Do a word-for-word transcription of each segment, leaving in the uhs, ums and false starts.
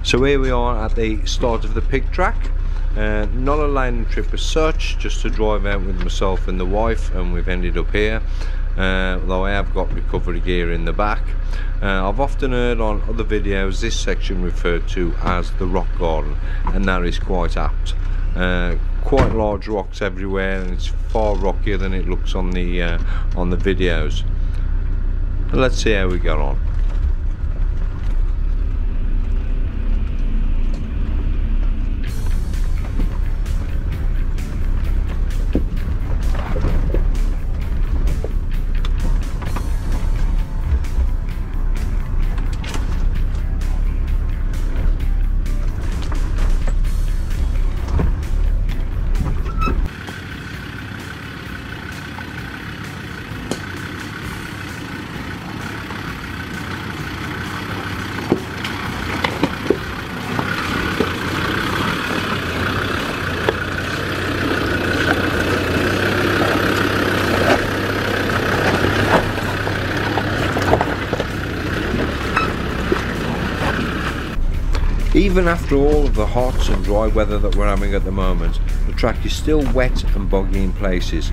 So here we are at the start of the Pyg Track. Uh, not a landing trip as such, just to drive out with myself and the wife, and we've ended up here. Uh, though I have got recovery gear in the back. Uh, I've often heard on other videos this section referred to as the rock garden, and that is quite apt. Uh, quite large rocks everywhere, and it's far rockier than it looks on the uh, on the videos. But let's see how we get on. Even after all of the hot and dry weather that we're having at the moment, the track is still wet and boggy in places.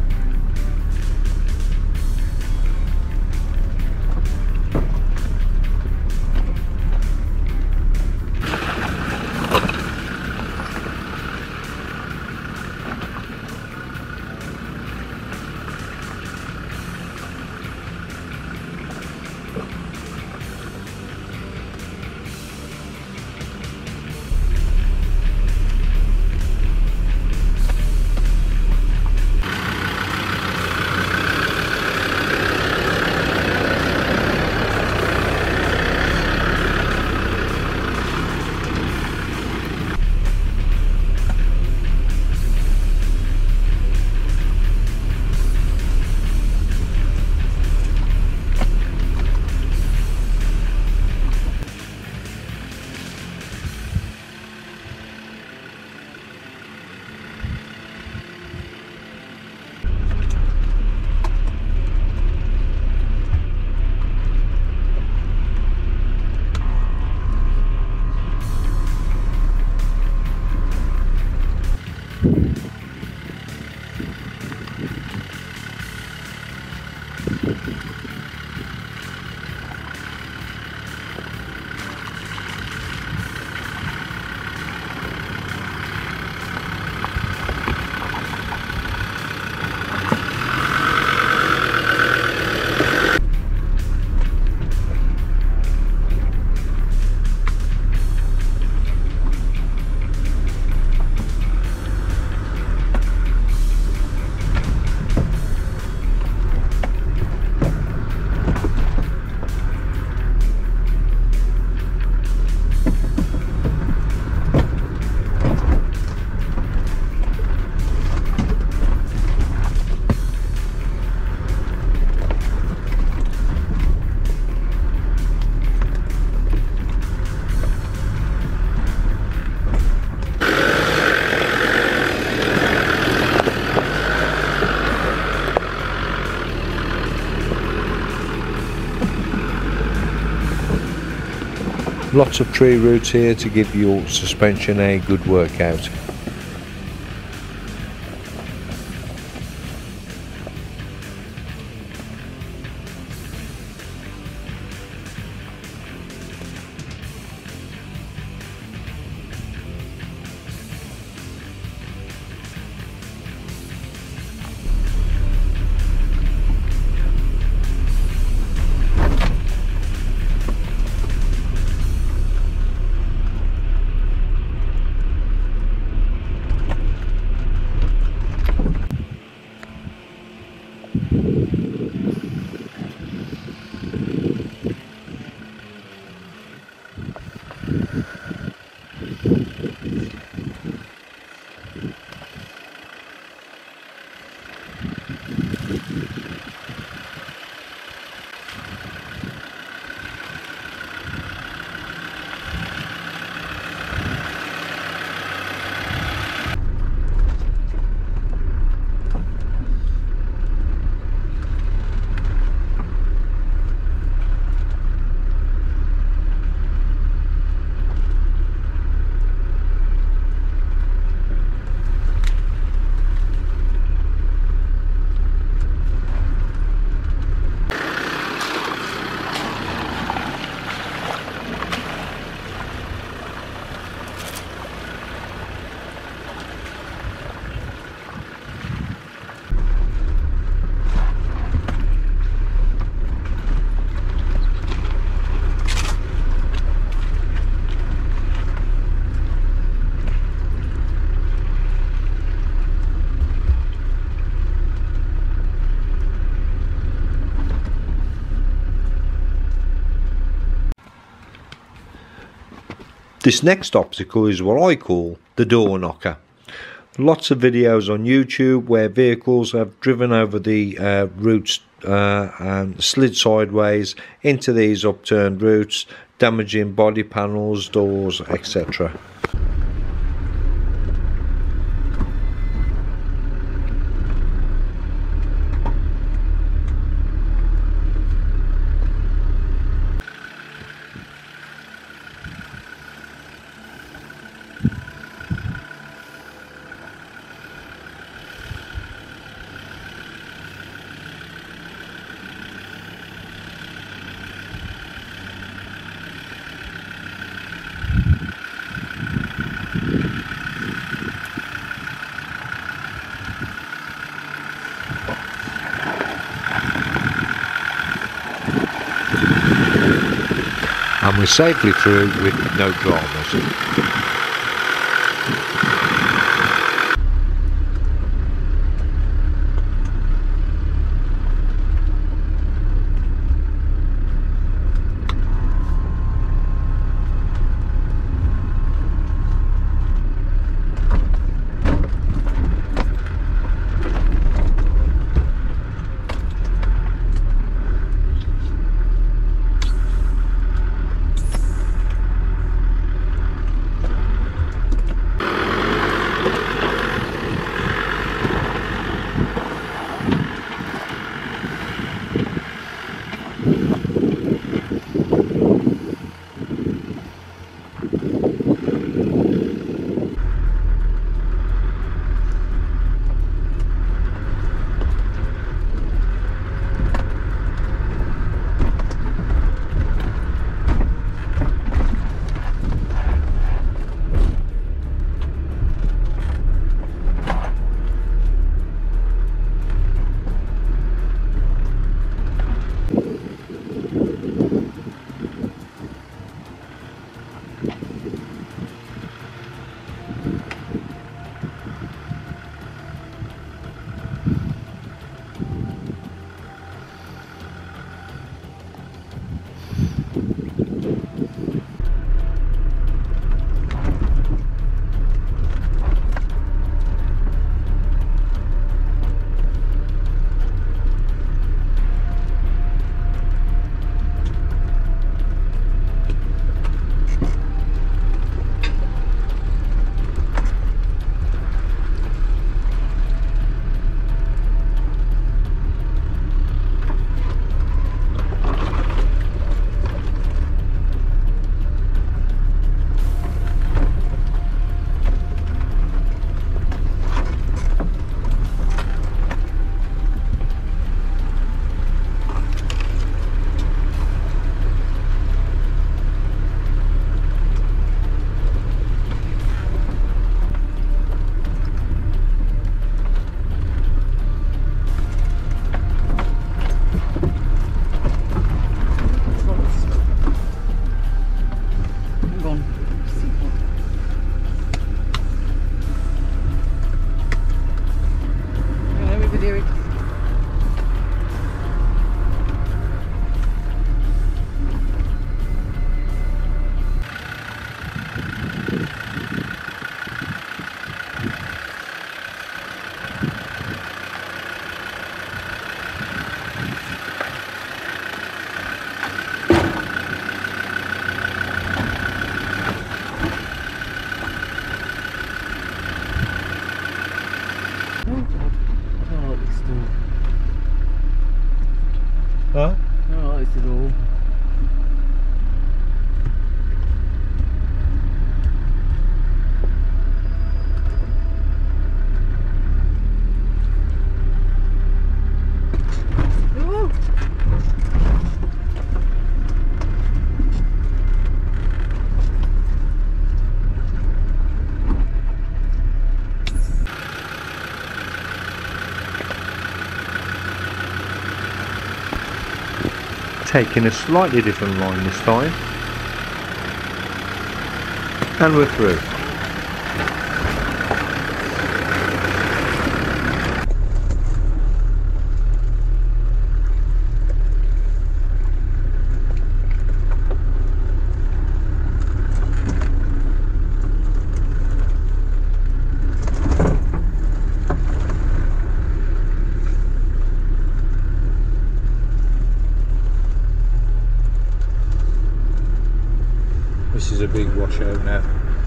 Lots of tree roots here to give your suspension a good workout. This next obstacle is what I call the door knocker. Lots of videos on YouTube where vehicles have driven over the uh, routes uh, and slid sideways into these upturned routes, damaging body panels, doors, et cetera. And we're safely through with no dramas. Huh? No, I like this at all. Taking a slightly different line this time, and we're through. is a big washout now.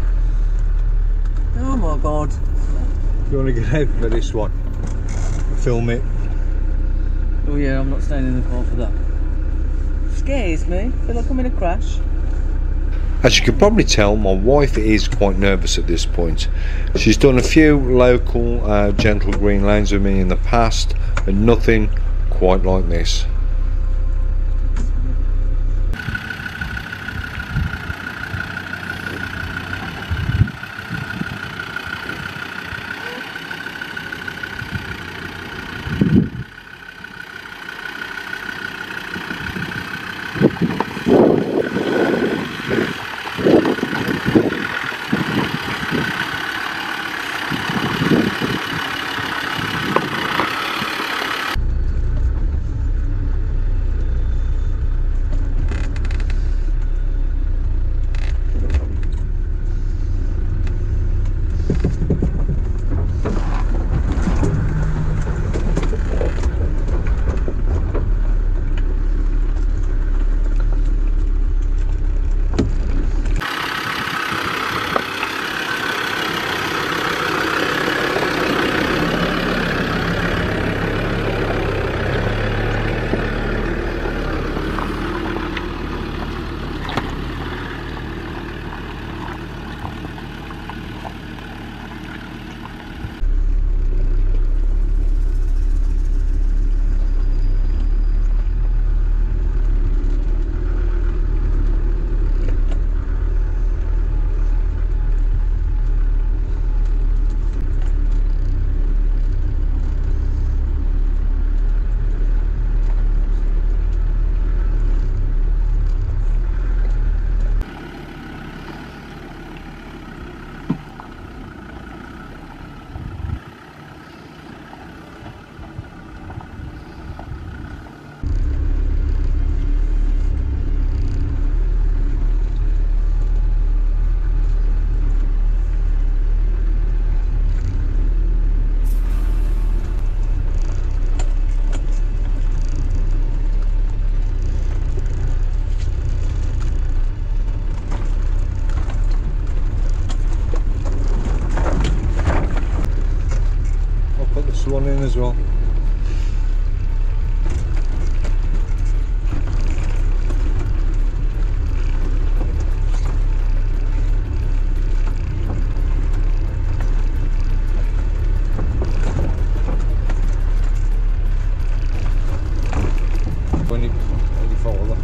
Oh my god. You want to get out for this one? Film it. Oh yeah, I'm not staying in the car for that. Scares me. I feel like I'm in a crash. As you can probably tell, my wife is quite nervous at this point. She's done a few local uh, gentle green lanes with me in the past, but nothing quite like this. One in as well. When you, when you follow that.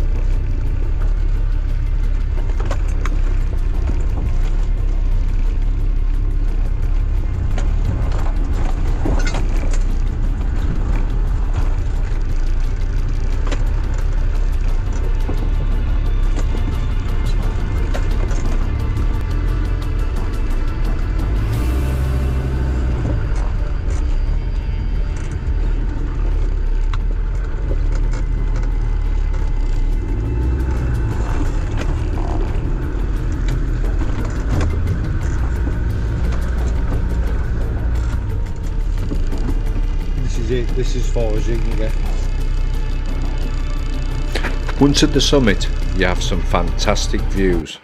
This is as far as you can get. Once at the summit, you have some fantastic views.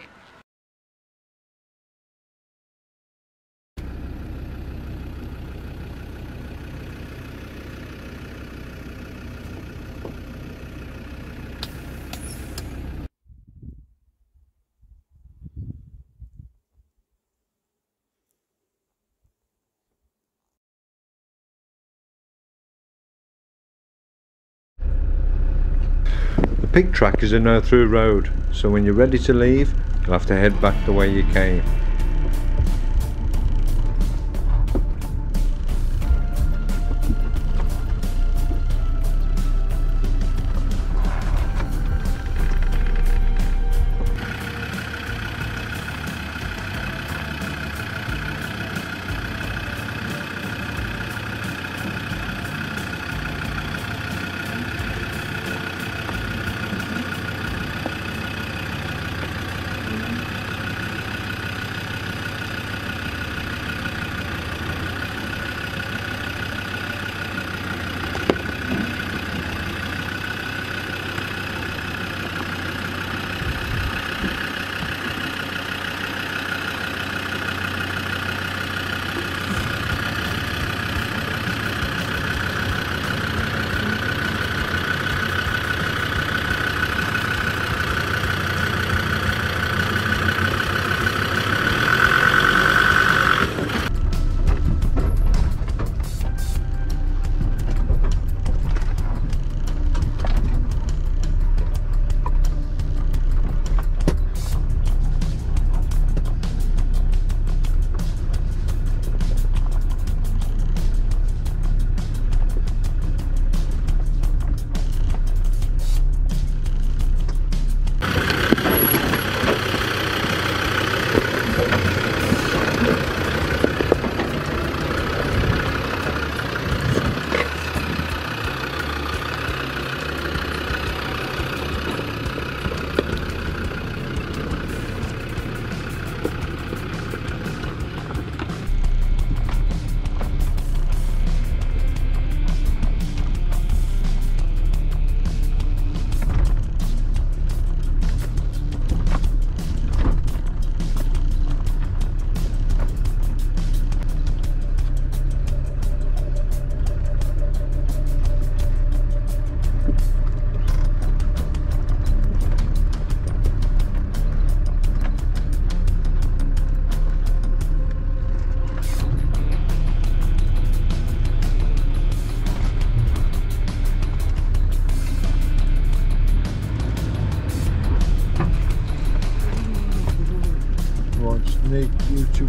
The Pyg Track is a no-through road, so when you're ready to leave, you'll have to head back the way you came.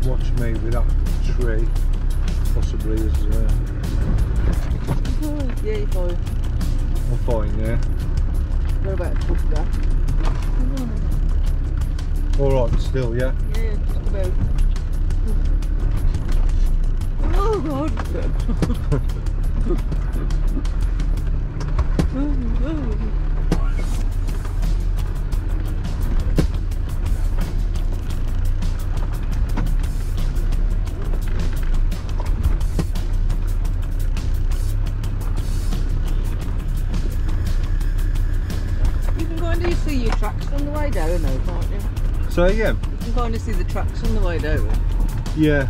watch me with that tree, possibly as well. Oh, yeah, you're fine. I'm fine, yeah. What about a foot back? Alright, still, yeah? Yeah, just about. Oh God! You can kind of see your tracks on the way down now, can't you? So again? You can kind of see the tracks on the way down. Yeah.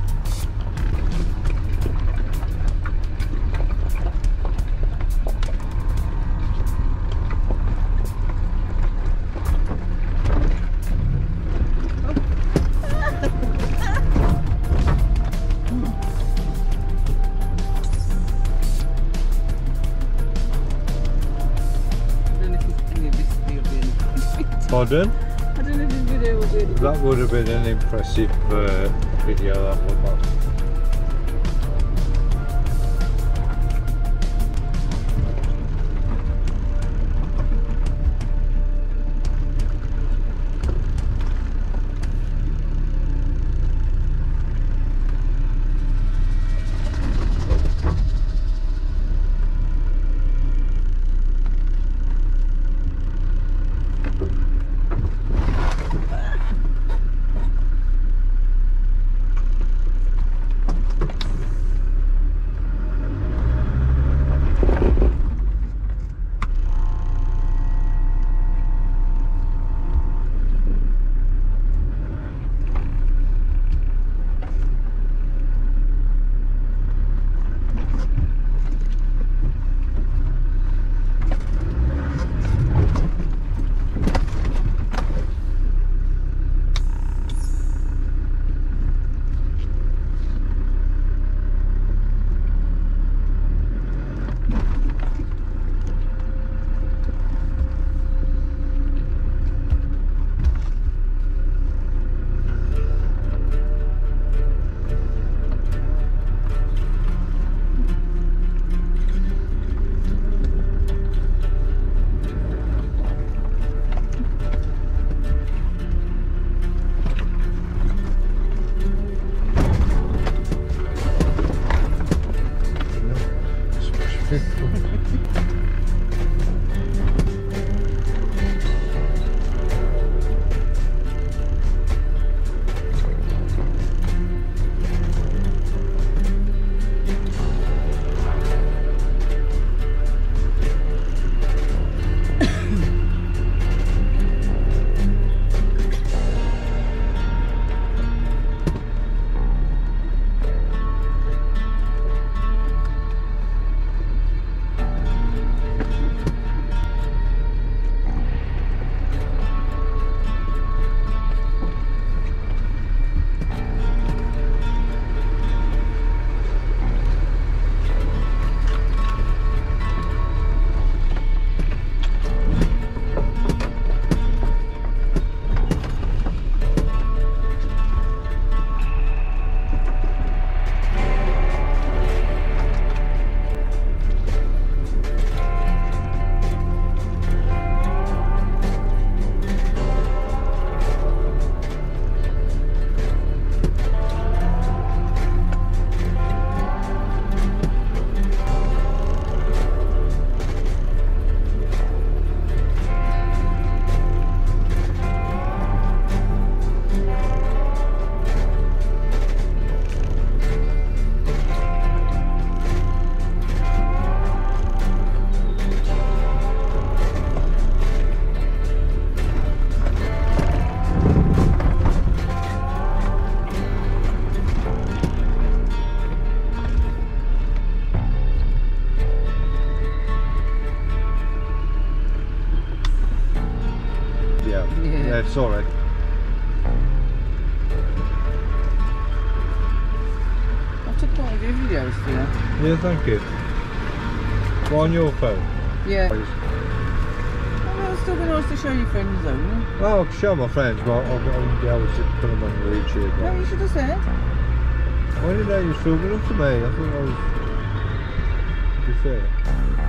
Pardon? I don't know if this video will be any good. That would have been an impressive uh, video, that would have. Yeah, sorry. I took quite a few videos for you. Yeah, thank you. What, on your phone? Yeah. Please. I was still be nice to show your friends though, wouldn't it? Well, I can show my friends, but I wouldn't be able to put them on YouTube. No, you should have said. Why did you still good up to me? I thought I was... to be fair.